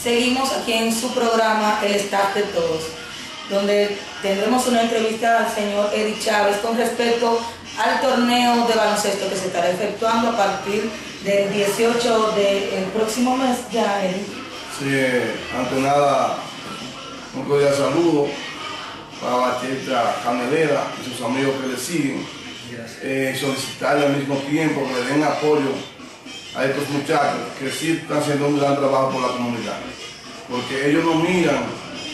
seguimos aquí en su programa El Staff de Todos, donde tendremos una entrevista al señor Eddie Chávez con respecto al torneo de baloncesto que se estará efectuando a partir del 18 del próximo mes ya, Eddie. Sí, ante nada, un cordial saludo para la Cheta Canelera y sus amigos que le siguen. Solicitarle al mismo tiempo que le den apoyo a estos muchachos que sí están haciendo un gran trabajo por la comunidad, porque ellos no miran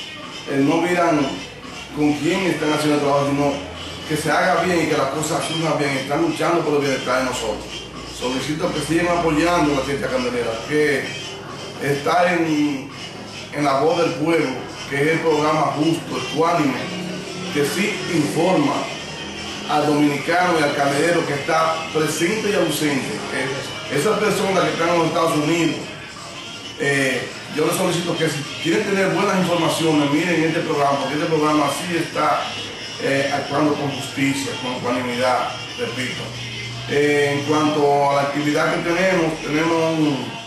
con quién están haciendo el trabajo, sino que se haga bien y que las cosas surjan bien. Están luchando por el bienestar de nosotros. Solicito que sigan apoyando a la Cheta Candelera, que está en la voz del pueblo, que es el programa justo, ecuánime, que sí informa al dominicano y al candelero que está presente y ausente. Esas personas que están en los Estados Unidos, yo les solicito que si quieren tener buenas informaciones, miren este programa, porque este programa sí está actuando con justicia, con ecuanimidad, repito. En cuanto a la actividad que tenemos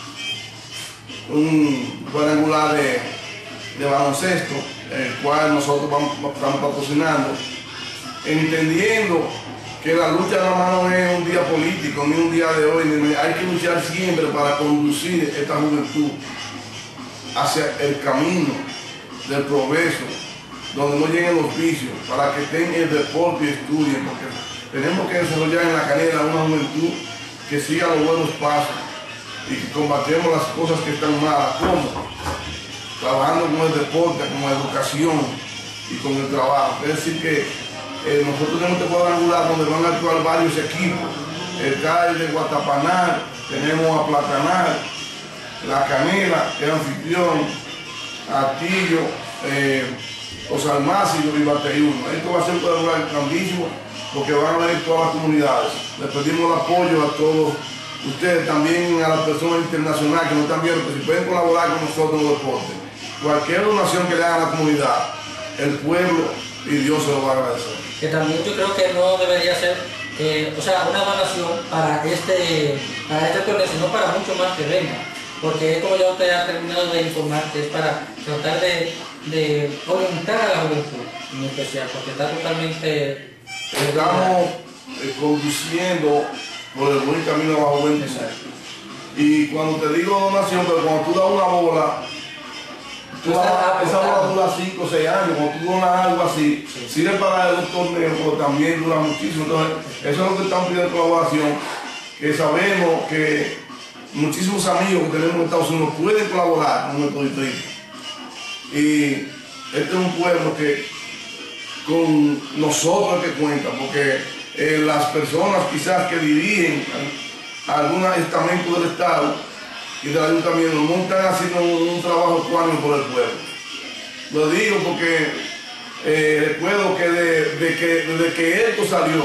un cuadrangular de baloncesto, el cual nosotros estamos patrocinando, entendiendo que la lucha de la mano no es un día político, ni un día de hoy, hay que luchar siempre para conducir esta juventud hacia el camino del progreso, donde no lleguen los vicios, para que estén en el deporte y estudien, porque tenemos que desarrollar en la Canela una juventud que siga los buenos pasos y que combatemos las cosas que están malas, como trabajando con el deporte, con la educación y con el trabajo. Es decir que nosotros tenemos este cuadrangular donde van a actuar varios equipos. Está el de Guatapaná, tenemos a Platanal, La Canela, el anfitrión, Atillo, Los Almácigos y Bateyuno. Esto va a ser un cuadrangular grandísimo porque van a venir todas las comunidades. Les pedimos el apoyo a todos ustedes, también a las personas internacionales que nos están viendo, que si pueden colaborar con nosotros en los deportes. Cualquier donación que le hagan a la comunidad, el pueblo y Dios se lo va a agradecer. Que también yo creo que no debería ser una donación para este torneo, sino para mucho más que venga, porque como ya usted ha terminado de informar, que es para tratar de orientar a la juventud en especial, porque está totalmente... Estamos conduciendo por el buen camino a la juventud. Y cuando te digo donación, pero cuando tú das una bola, esa bola dura 5 o 6 años. Cuando tú donas algo así, sirve para un torneo, pero también dura muchísimo. Entonces, eso es lo que estamos pidiendo colaboración, que sabemos que muchísimos amigos que tenemos en Estados Unidos pueden colaborar con nuestro distrito. Y este es un pueblo que con nosotros que cuenta, porque las personas quizás que dirigen algún estamento del Estado y del ayuntamiento no están haciendo un trabajo ecuánime por el pueblo. Lo digo porque recuerdo que desde que esto salió,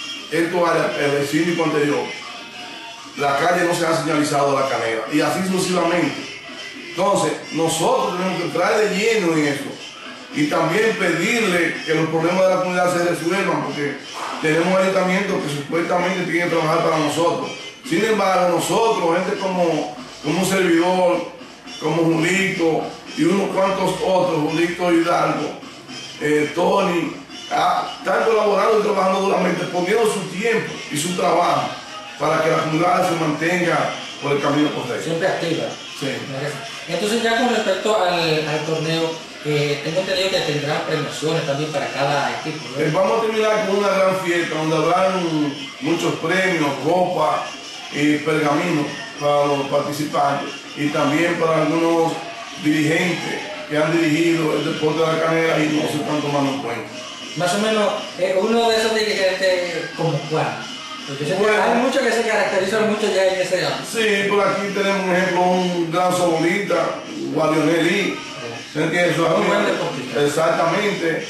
el síndico anterior, la calle no se ha señalizado a La Canela, y así sucesivamente. Entonces, nosotros tenemos que entrar de lleno en eso y también pedirle que los problemas de la comunidad se resuelvan, porque tenemos ayuntamientos que supuestamente tienen que trabajar para nosotros. Sin embargo, nosotros, gente como un servidor, como Julito y unos cuantos otros, Julito Hidalgo, Tony, están colaborando y trabajando duramente, poniendo su tiempo y su trabajo para que la comunidad se mantenga por el camino correcto. Siempre activa. Sí. Entonces, ya con respecto al torneo, tengo entendido que tendrán premiaciones también para cada equipo, ¿no? Vamos a terminar con una gran fiesta donde habrán muchos premios, ropa y pergaminos para los participantes y también para algunos dirigentes que han dirigido el deporte de La Canela y no se están tomando en cuenta. Más o menos, uno de esos dirigentes, ¿como cuál? Porque bueno, hay muchos que se caracterizan mucho ya en ese ámbito. Sí, por aquí tenemos un ejemplo, un gran sobolista, Guadionelli. ¿Se entiende? Un buen deportista. Exactamente.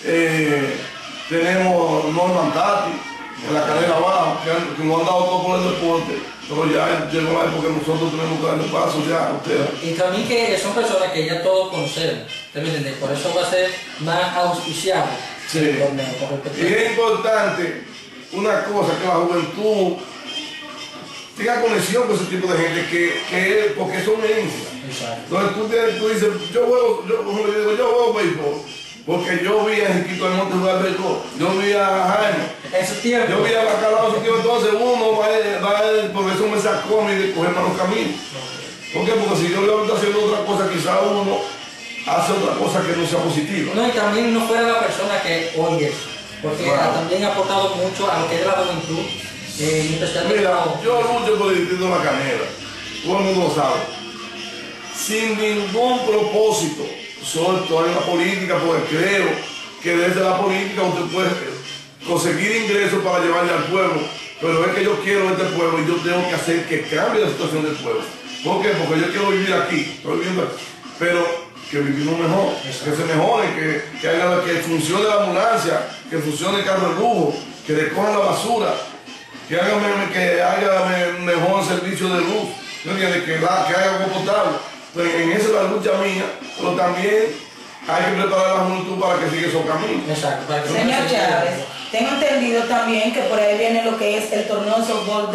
Tenemos Norman Tati en La Canela Abajo, que nos han dado todo por el deporte, pero ya llegó la época que nosotros tenemos que darle paso ya a ustedes. Y también que son personas que ya todos conocemos, ¿me entiendes? Por eso va a ser más auspiciable el torneo. Y es importante una cosa, que la juventud tenga conexión con ese tipo de gente porque son herencias. Entonces tú dices, yo juego béisbol, porque yo vi a Enriquito Almonte jugar béisbol, yo vi a Jaime, yo vi a Bacalao en su tiempo, entonces uno porque eso me sacó a mí de coger malos caminos. ¿Por qué? Porque si yo le estoy haciendo otra cosa, quizá uno hace otra cosa que no sea positiva. No, y también no fuera la persona que hoy es, porque también ha aportado mucho a lo que es la juventud. Mira, yo lucho por el distrito de La Canela, todo el mundo lo sabe, sin ningún propósito, solo estoy en la política porque creo que desde la política usted puede conseguir ingresos para llevarle al pueblo, pero es que yo quiero este pueblo y yo tengo que hacer que cambie la situación del pueblo. ¿Por qué? Porque yo quiero vivir aquí, estoy viviendo aquí, pero que vivimos mejor, que se mejore, que funcione la ambulancia, que funcione el carro de lujo, que recojan la basura, que haga mejor servicio de luz, ¿no entiendes? Que haya agua potable. Entonces, en esa es la lucha mía, pero también hay que preparar a la juventud para que siga esos caminos. Exacto. Señor Chávez, tengo entendido también que por ahí viene lo que es el torneo de softball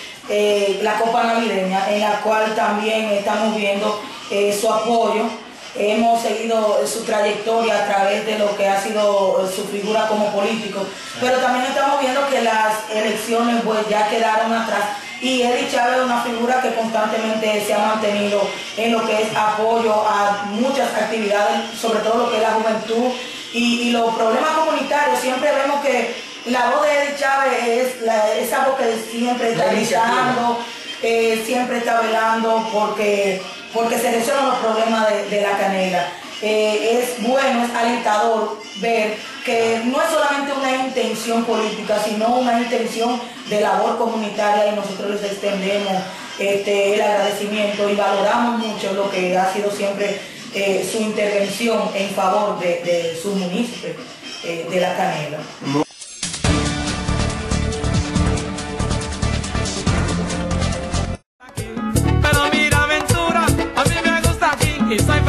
de la Copa Navideña, en la cual también estamos viendo su apoyo. Hemos seguido su trayectoria a través de lo que ha sido su figura como político, pero también estamos viendo que las elecciones pues ya quedaron atrás y Eddie Chávez es una figura que constantemente se ha mantenido en lo que es apoyo a muchas actividades, sobre todo lo que es la juventud y los problemas comunitarios. Siempre vemos que la voz de Eddie Chávez es esa voz que siempre está gritando, siempre está velando porque se resuelvan los problemas de La Canela. Es bueno, es alentador ver que no es solamente una intención política, sino una intención de labor comunitaria, y nosotros les extendemos el agradecimiento y valoramos mucho lo que ha sido siempre su intervención en favor de su municipio de La Canela. Pero mira, Ventura, a mí me gusta aquí y soy